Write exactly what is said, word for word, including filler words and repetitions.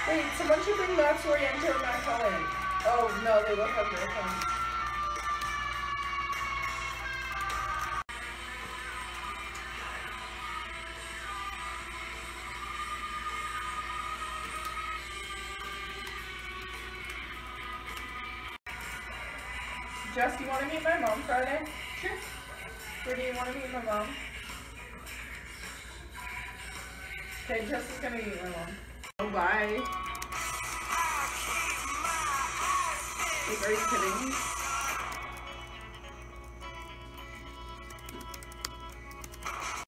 Wait, someone should bring Max Oriente or Max Holland. Oh, no, they both have girlfriends. Jess, do you want to meet my mom Friday? Sure. Or do you want to meet my mom? Okay, Jess is gonna meet my mom. Oh, bye. Like, are you kidding?